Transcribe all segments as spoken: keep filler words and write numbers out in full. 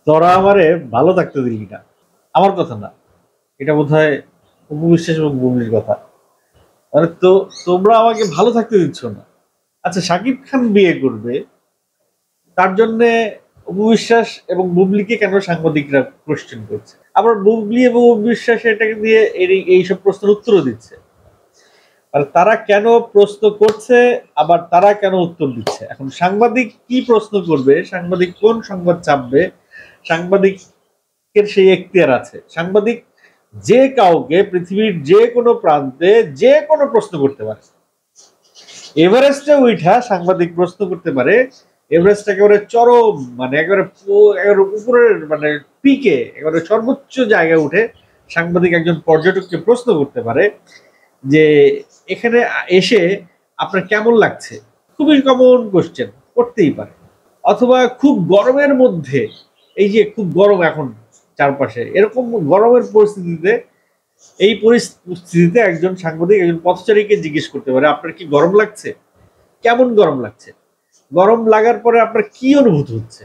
তোরা আমারে ভালো থাকতে দিলি না। আমার কথা না, এটা বোধহয় উপবিশ্বাস এবং বুবলির কথা। মানে তো তোমরা আমাকে ভালো থাকতে দিচ্ছ না। আচ্ছা, শাকিব খান বিয়ে করবে, তার জন্য উপবিশ্বাস এবং বুবলিকে কেন সাংবাদিকরা কোশ্চেন করছে? আবার বুবলি এবং উপবিশ্বাস এটাকে দিয়ে এই- এইসব প্রশ্নের উত্তরও দিচ্ছে। আর তারা কেন প্রশ্ন করছে, আবার তারা কেন উত্তর দিচ্ছে? এখন সাংবাদিক কি প্রশ্ন করবে, সাংবাদিক কোন সংবাদ চাপবে, সাংবাদিকের সেই এখতিয়ার আছে। সাংবাদিক যে কাউকে পৃথিবীর যে কোনো প্রান্তে যে কোনো প্রশ্ন করতে পারে। এভারেস্টে উঠা সাংবাদিক প্রশ্ন করতে পারে। এভারেস্ট একেবারে চরম, মানে একেবারে পো- একেবারে উপরের, মানে পিকে, একেবারে সর্বোচ্চ জায়গায় উঠে সাংবাদিক একজন পর্যটককে প্রশ্ন করতে পারে যে এখানে এসে আপনার কেমন লাগছে। খুবই কমন কোশ্চেন, করতেই পারে। অথবা খুব গরমের মধ্যে, এই যে খুব গরম এখন চারপাশে, এরকম গরমের পরিস্থিতিতে, এই পরিস্থিতিতে একজন সাংবাদিক একজন পথচারীকে জিজ্ঞেস করতে পারে আপনার কি গরম লাগছে, কেমন গরম লাগছে, গরম লাগার পরে আপনার কি অনুভূতি হচ্ছে।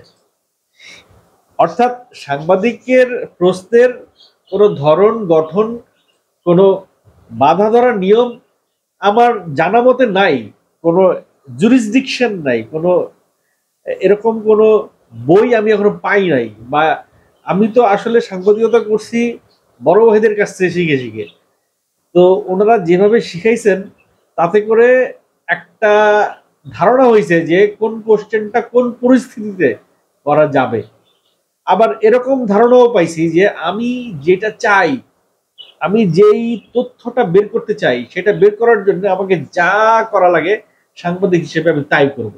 অর্থাৎ সাংবাদিকের প্রশ্নের কোনো ধরন, গঠন, কোনো বাধা ধরা নিয়ম আমার জানা মতে নাই, কোনো জুরিসডিকশন নাই, কোনো এরকম কোনো বই আমি এখনো পাই নাই। বা আমি তো আসলে সাংবাদিকতা করছি বড় ভাইদের কাছ থেকে শিখে শিখে। তো ওনারা যেভাবে শিখাইছেন তাতে করে একটা ধারণা হয়েছে যে কোন কোশ্চেনটা কোন পরিস্থিতিতে করা যাবে। আবার এরকম ধারণাও পাইছি যে আমি যেটা চাই, আমি যেই তথ্যটা বের করতে চাই সেটা বের করার জন্য আমাকে যা করা লাগে সাংবাদিক হিসেবে আমি তাই করব।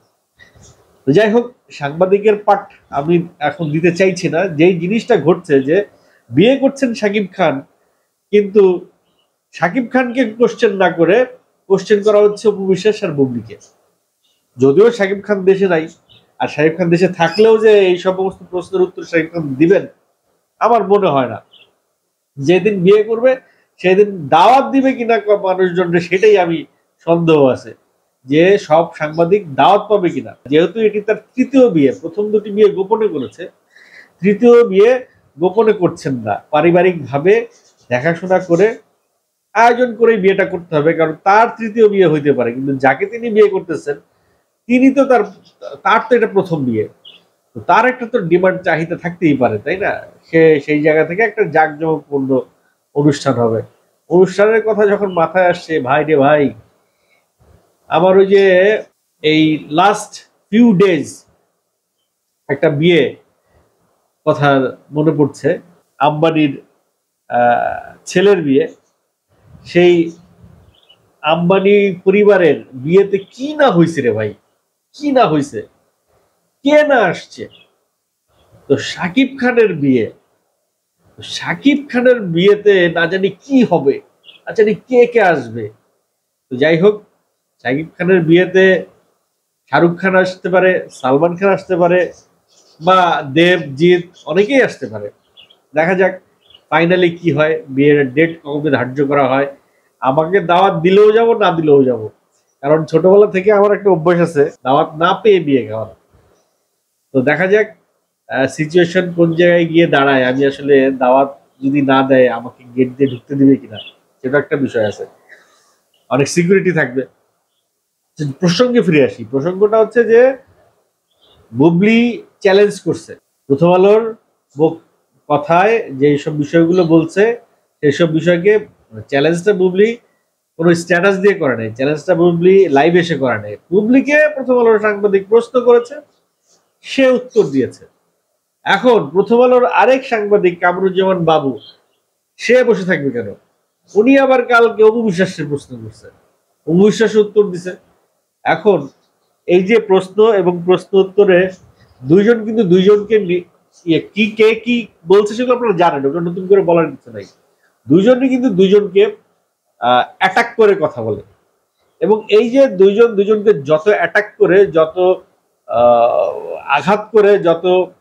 যাই হোক, সাংবাদিকের পাঠ আমি এখন দিতে চাইছি না। যেই জিনিসটা ঘটছে যে বিয়ে করছেন শাকিব খান, কিন্তু শাকিব খানকে কোশ্চেন না করে কোশ্চেন করা হচ্ছে উপবিশ্বাস আর বুবলিকে। যদিও শাকিব খান দেশে নাই, আর শাকিব খান দেশে থাকলেও যে এই সমস্ত প্রশ্নের উত্তর শাকিব খান দিবেন আমার মনে হয় না। যেদিন বিয়ে করবে সেদিন দাওয়াত দিবে কিনা মানুষজনকে, সেটাই আমি সন্দেহ আছে যে সব সাংবাদিক দাওয়াত পাবে কিনা। যেহেতু এটি তার তৃতীয় বিয়ে, প্রথম দুটি বিয়ে গোপনে করেছে, তৃতীয় বিয়ে গোপনে করছেন না, পারিবারিক ভাবে দেখাশোনা করে আয়োজন করে বিয়েটা করতে হবে। কারণ তার তৃতীয় বিয়ে হইতে পারে, কিন্তু যাকে তিনি বিয়ে করতেছেন তিনি তো তার তার তো এটা প্রথম বিয়ে। তো তার একটা তো ডিমান্ড চাহিদা থাকতেই পারে, তাই না? সে সেই জায়গা থেকে একটা জাঁকজমকপূর্ণ অনুষ্ঠান হবে। অনুষ্ঠানের কথা যখন মাথায় আসছে, ভাই রে ভাই, আমার ওই যে এই লাস্ট ফিউ ডেজ একটা বিয়ে কথা মনে পড়ছে, আম্বানির ছেলের বিয়ে। সেই আম্বানি পরিবারের বিয়েতে কি না হয়েছে রে ভাই, কি না হয়েছে, কে না আসছে। তো শাকিব খানের বিয়ে, শাকিব খানের বিয়েতে না জানি কি হবে, না জানি কে কে আসবে। তো যাই হোক, শাকিব খানের বিয়েতে শাহরুখ খান আসতে পারে, সালমান খান আসতে পারে, বা দেবজিৎ, অনেকেই আসতে পারে। দেখা যাক ফাইনালি কি হয়, বিয়ের ডেট কবে ধার্য করা হয়। আমাকে দাওয়াত দিলেও যাব, না দিলেও যাব, কারণ ছোটবেলা থেকে আমার একটা অভ্যাস আছে দাওয়াত না পেয়ে বিয়ে খাওয়ার। তো দেখা যাক সিচুয়েশন কোন জায়গায় গিয়ে দাঁড়ায়। আমি আসলে দাওয়াত যদি না দেয় আমাকে গেট দিয়ে ঢুকতে দিবে কিনা সেটা একটা বিষয় আছে, অনেক সিকিউরিটি থাকবে। প্রসঙ্গে ফিরে আসি, প্রসঙ্গটা হচ্ছে যে বুবলি চ্যালেঞ্জ করছে প্রথম আলোর কথায়, যে সব বিষয়গুলো বলছে সেসব বিষয়কে চ্যালেঞ্জটা বুবলি কোনো স্ট্যাটাস দিয়ে করে নাই, চ্যালেঞ্জটা বুবলি লাইভ এসে করে নাই। বুবলিকে প্রথম আলোর সাংবাদিক প্রশ্ন করেছে, সে উত্তর দিয়েছে। এখন প্রথম আলোর আরেক সাংবাদিক কামরুজ্জামান বাবু, সে বসে থাকবে কেন? উনি আবার কালকে অপবিশ্বাসের প্রশ্ন করছে, অপবিশ্বাস উত্তর দিছে। এখন এই যে প্রশ্ন এবং প্রশ্ন উত্তরে দুইজন কিন্তু দুইজনকে কি কে কি বলছে সেগুলো আপনারা জানেন, ওটা নতুন করে বলার কিছু নাই। দুইজনই কিন্তু দুইজনকে অ্যাটাক করে কথা বলে, এবং এই যে দুইজন দুইজনকে যত অ্যাটাক করে, যত আঘাত করে, যত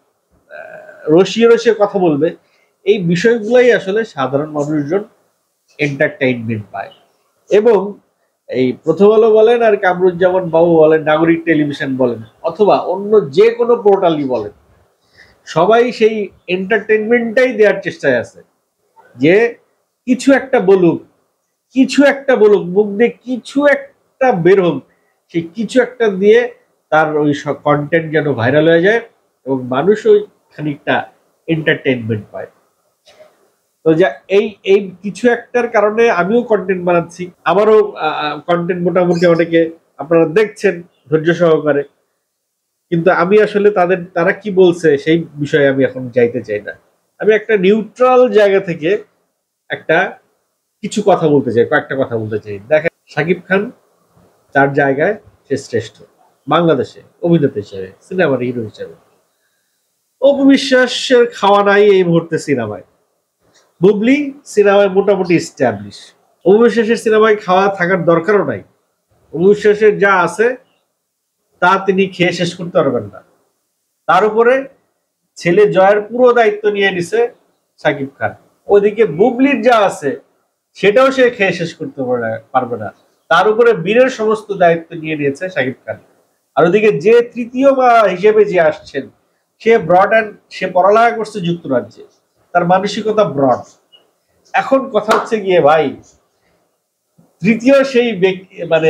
রসিয়ে রসিয়ে কথা বলবে, এই বিষয়গুলাই আসলে সাধারণ মানুষজন এন্টারটেইনমেন্ট পায়। এবং এই প্রথম আলো বলেন আর কামরুজ্জামান বাবু বলেন, নাগরিক টেলিভিশন বলেন, অথবা অন্য যে কোনো পোর্টালই বলেন, সবাই সেই এন্টারটেনমেন্টটাই দেওয়ার চেষ্টায় আছে, যে কিছু একটা বলুক, কিছু একটা বলুক, মুখ দিয়ে কিছু একটা বের হোক, সেই কিছু একটা দিয়ে তার ওই সব কন্টেন্ট যেন ভাইরাল হয়ে যায় এবং মানুষ ওই খানিকটা এন্টারটেনমেন্ট পায়। তো যা এই এই কিছু একটার কারণে আমিও কন্টেন্ট বানাচ্ছি, আমারও কন্টেন্ট মোটামুটি অনেকে আপনারা দেখছেন ধৈর্য সহকারে, কিন্তু আমি আসলে তাদের তারা কি বলছে সেই বিষয়ে আমি এখন যাইতে চাই না। আমি একটা নিউট্রাল জায়গা থেকে একটা কিছু কথা বলতে চাই, কয়েকটা কথা বলতে চাই। দেখেন, শাকিব খান তার জায়গায় সে শ্রেষ্ঠ বাংলাদেশে অভিনেতা হিসেবে, সিনেমার হিরো হিসেবে। অপু বিশ্বাসের খাওয়া নাই এই মুহূর্তে সিনেমায়। বুবলি সিনেমায় মোটামুটি এস্টাবলিশ। অপু বিশ্বাসের সিনেমায় খাওয়া থাকার দরকারও নাই। অপু বিশ্বাসের যা আছে তা তিনি খেয়ে শেষ করতে পারবেন না। তার উপরে ছেলে জয়ের পুরো দায়িত্ব নিয়ে নিছে শাকিব খান। ওইদিকে বুবলির যা আছে সেটাও সে খেয়ে শেষ করতে পারবে না। তার উপরে বীরের সমস্ত দায়িত্ব নিয়ে নিয়েছে শাকিব খান। আর ওদিকে যে তৃতীয় মা হিসেবে যে আসছেন, সে ব্রড অ্যান্ড সে পড়ালেখা করছে যুক্তরাজ্যে, তার মানসিকতা ব্রড। এখন কথা হচ্ছে গিয়ে ভাই, তৃতীয় সেই মানে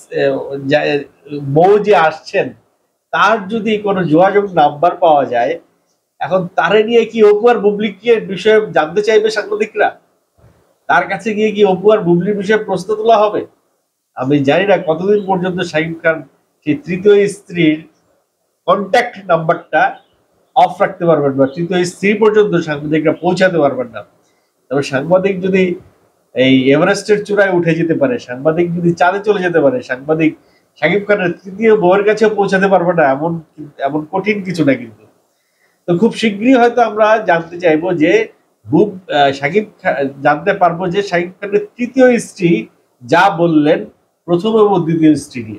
বউ যে আসছেন, তার যদি কোনো যোগাযোগ নাম্বার পাওয়া যায়, এখন তারে নিয়ে কি অপু আর বুবলি কি বিষয়ে জানতে চাইবে সাংবাদিকরা? তার কাছে গিয়ে কি অপু আর বুবলির বিষয়ে প্রশ্ন তোলা হবে? আমি জানি না কতদিন পর্যন্ত শাকিব খান সেই তৃতীয় স্ত্রীর কন্ট্যাক্ট নাম্বারটা অফ রাখতে পারবেন না, তৃতীয় স্ত্রী পর্যন্ত সাংবাদিকরা পৌঁছাতে পারবেন না। তবে সাংবাদিক যদি এই এভারেস্টের চূড়ায় উঠে যেতে পারে, সাংবাদিক যদি চাঁদে চলে যেতে পারে, সাংবাদিক শাকিব খানের তৃতীয় বউয়ের কাছেও পৌঁছাতে পারবে না, এমন এমন কঠিন কিছু না কিন্তু। তো খুব শীঘ্রই হয়তো আমরা জানতে চাইবো যে বুব শাকিব জানতে পারবো যে শাকিব খানের তৃতীয় স্ত্রী যা বললেন প্রথম এবং দ্বিতীয় স্ত্রী নিয়ে।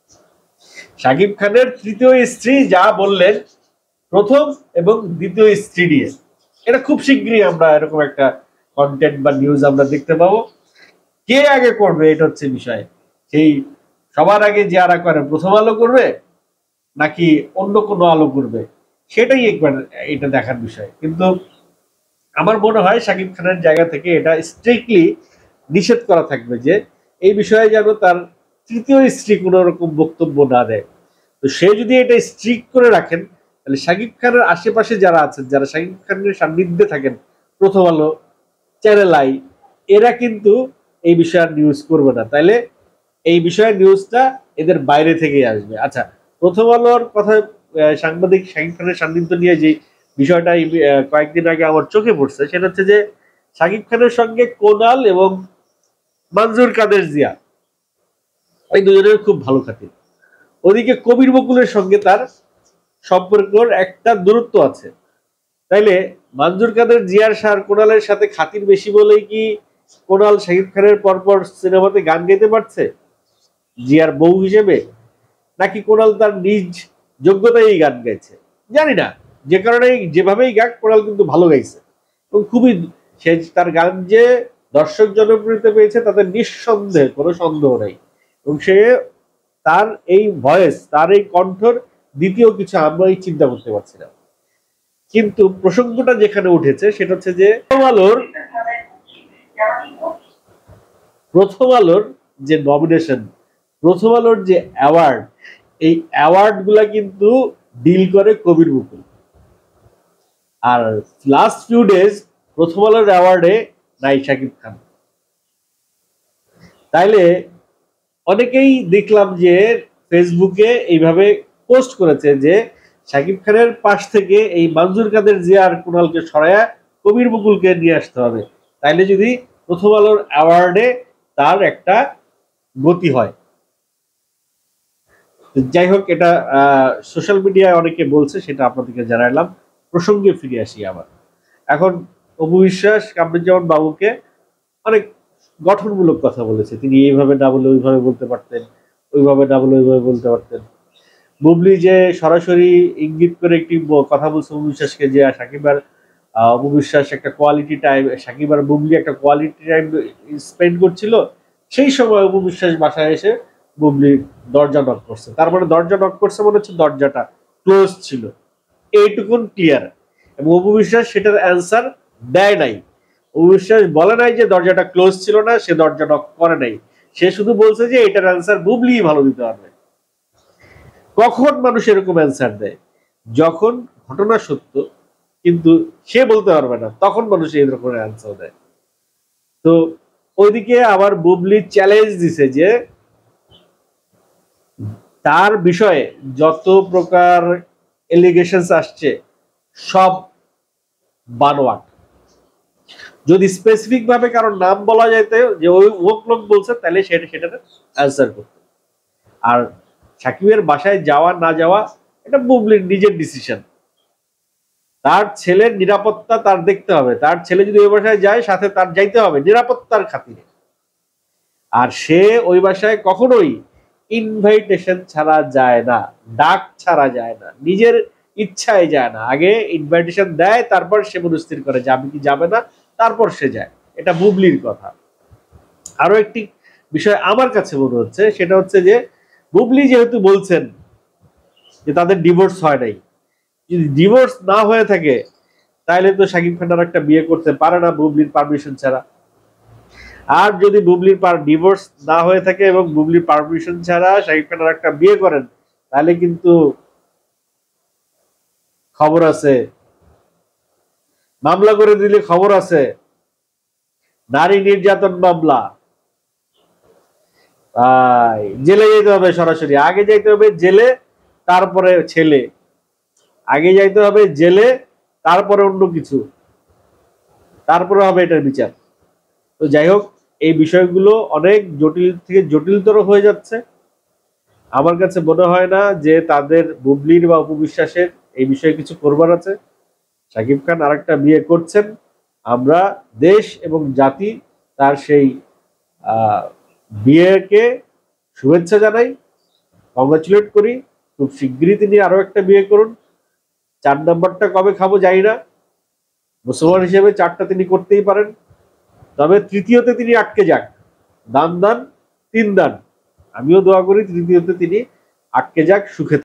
শাকিব খানের তৃতীয় স্ত্রী যা বললেন প্রথম এবং দ্বিতীয় স্ত্রী নিয়ে, এটা খুব শীঘ্রই আমরা এরকম একটা কন্টেন্ট বা নিউজ আমরা দেখতে পাবো। কে আগে করবে এটা হচ্ছে বিষয়। সেই সবার আগে যারা করে প্রথম আলো করবে নাকি অন্য কোনো আলো করবে, সেটাই একবার এটা দেখার বিষয়। কিন্তু আমার মনে হয় শাকিব খানের জায়গা থেকে এটা স্ট্রিক্টলি নিষেধ করা থাকবে যে এই বিষয়ে যেন তার তৃতীয় স্ত্রী কোনো রকম বক্তব্য না দেয়। তো সে যদি এটা স্ট্রিক্ট করে রাখেন, তাহলে শাকিব খানের আশেপাশে যারা আছেন, যারা শাকিব খানের সান্নিধ্যে থাকেন, প্রথম আলো, চ্যানেল আই, এরা কিন্তু এই বিষয়ে নিউজ করবে না। তাইলে এই বিষয়ে নিউজটা এদের বাইরে থেকেই আসবে। আচ্ছা, প্রথম আলোর কথা সাংবাদিক শাকিব খানের সান্নিধ্য নিয়ে যে বিষয়টা কয়েকদিন আগে আমার চোখে পড়ছে, সেটা হচ্ছে যে শাকিব খানের সঙ্গে কোনাল এবং মনজুর কাদের জিয়া এই দুজনের খুব ভালো খাতির। ওদিকে কবির বকুলের সঙ্গে তার সম্পর্কর একটা দূরত্ব আছে। তাইলে মনজুর কাদের জিয়ার সার কোনালের সাথে খাতির বেশি বলেই কি কোনাল শাকিব খানের পরপর সিনেমাতে গান গাইতে পারছে জিয়ার বউ হিসেবে, নাকি কোনাল তার নিজ যোগ্যতায় গান গাইছে? জানি না। যে কারণে যেভাবেই গাক, কোনাল কিন্তু ভালো গাইছে এবং খুবই সে তার গান যে দর্শক জনপ্রিয়তা পেয়েছে তাতে নিঃসন্দেহে কোনো সন্দেহ নেই। এবং সে তার এই ভয়েস, তার এই কণ্ঠর দ্বিতীয় কিছু আমরা চিন্তা করতে পারছি না। কিন্তু প্রসঙ্গটা যেখানে উঠেছে সেটা হচ্ছে যে প্রথম আলোর প্রথম আলোর যে নমিনেশন, প্রথম আলোর যে অ্যাওয়ার্ড, এই অ্যাওয়ার্ড গুলা কিন্তু ডিল করে কবির বকুল। আর লাস্ট ফিউ ডেজ প্রথম আলোর অ্যাওয়ার্ডে নাই শাকিব খান। তাইলে অনেকেই দেখলাম যে ফেসবুকে এইভাবে পোস্ট করেছে যে শাকিব খানের পাশ থেকে এই মনজুর কাদের জিয়া আর কুণালকে সরায়া কবির বকুলকে নিয়ে আসতে হবে, তাইলে যদি প্রথম আলোর অ্যাওয়ার্ডে তার একটা গতি হয়। যাই হোক, এটা সোশ্যাল মিডিয়ায় অনেকে বলছে, সেটা আপনাদেরকে জানাইলাম। প্রসঙ্গে ফিরে আসি আবার। এখন অপু বিশ্বাস কামরুজ্জামান বাবুকে অনেক গঠনমূলক কথা বলেছে, তিনি এইভাবে না বলে ওইভাবে বলতে পারতেন, ওইভাবে না বলে ওইভাবে বলতে পারতেন। বুবলি যে সরাসরি ইঙ্গিত করে একটি কথা বলছে অপু বিশ্বাসকে যে সাকিব আর অপু বিশ্বাস একটা কোয়ালিটি টাইম, সাকিব আর বুবলি একটা কোয়ালিটি টাইম স্পেন্ড করছিল, সেই সময় অপু বিশ্বাস বাসায় এসে বুবলি দরজা নক করছে। তার মানে দরজা নক করছে মনে হচ্ছে দরজাটা ক্লোজ ছিল, এইটুকুন ক্লিয়ার। এবং অপু বিশ্বাস সেটার অ্যান্সার দেয় নাই। অপু বিশ্বাস বলে নাই যে দরজাটা ক্লোজ ছিল না, সে দরজা নক করে নাই, সে শুধু বলছে যে এটার অ্যান্সার বুবলি ভালো দিতে পারবে। কখন মানুষ এরকম অ্যান্সার দেয়? যখন ঘটনা সত্য কিন্তু সে বলতে পারবে না, তখন মানুষ এই রকমের অ্যান্সার দেয়। তো ওইদিকে আবার বুবলি চ্যালেঞ্জ দিছে যে তার বিষয়ে যত প্রকার এলিগেশনস আসছে সব বানোয়াট। যদি স্পেসিফিক ভাবে কারোর নাম বলা যেত যে ওই ওক লোক বলছে, তাহলে সেটা সেটার অ্যান্সার করত। আর সাকিবের বাসায় যাওয়া না যাওয়া এটা বুবলির নিজের ডিসিশন। তার ছেলের নিরাপত্তা তার দেখতে হবে, তার ছেলে যদি ওই বাসায় যায় সাথে তার যাইতে হবে নিরাপত্তার খাতিরে। আর সে ওই বাসায় কখনোই ইনভাইটেশন ছাড়া যায় না, ডাক ছাড়া যায় না, নিজের ইচ্ছায় যায় না। আগে ইনভাইটেশন দেয়, তারপর সে মনস্থির করে যাবে কি যাবে না, তারপর সে যায়। এটা বুবলির কথা। আরো একটি বিষয় আমার কাছে মনে হচ্ছে, সেটা হচ্ছে যে বুবলি যেহেতু বলছেন যে তাদের ডিভোর্স হয় নাই, যদি ডিভোর্স না হয়ে থাকে তাহলে তো শাকিব খান আর একটা বিয়ে করতে পারে না বুবলির পারমিশন ছাড়া। আর যদি বুবলির পার ডিভোর্স না হয়ে থাকে এবং বুবলির পারমিশন ছাড়া শাকিব খান আর একটা বিয়ে করেন, তাহলে কিন্তু খবর আছে, মামলা করে দিলে খবর আছে, নারী নির্যাতন মামলা, জেলে যেতে হবে সরাসরি। আগে যাইতে হবে জেলে, তারপরে ছেলে। আগে যাইতে হবে জেলে, তারপরে অন্য কিছু, তারপরে হবে এটার বিচার। তো যাই হোক, এই বিষয়গুলো অনেক জটিল থেকে জটিলতর হয়ে যাচ্ছে। আমার কাছে মনে হয় না যে তাদের বুবলির বা অপু বিশ্বাসের এই বিষয়ে কিছু করবার আছে। শাকিব খান আরেকটা বিয়ে করছেন, আমরা দেশ এবং জাতি তার সেই বিয়েকে শুভেচ্ছা জানাই, কংগ্রাচুলেট করি। খুব শিগগিরই তিনি আরো একটা বিয়ে করুন। চার নাম্বারটা কবে খাবো জানি না, মুসলমান হিসেবে চারটা তিনি করতেই পারেন, তবে তৃতীয়তে তিনি আটকে যাক। দান দান তিন দান, আমিও দোয়া করি তৃতীয়তে তিনি আটকে যাক, সুখে।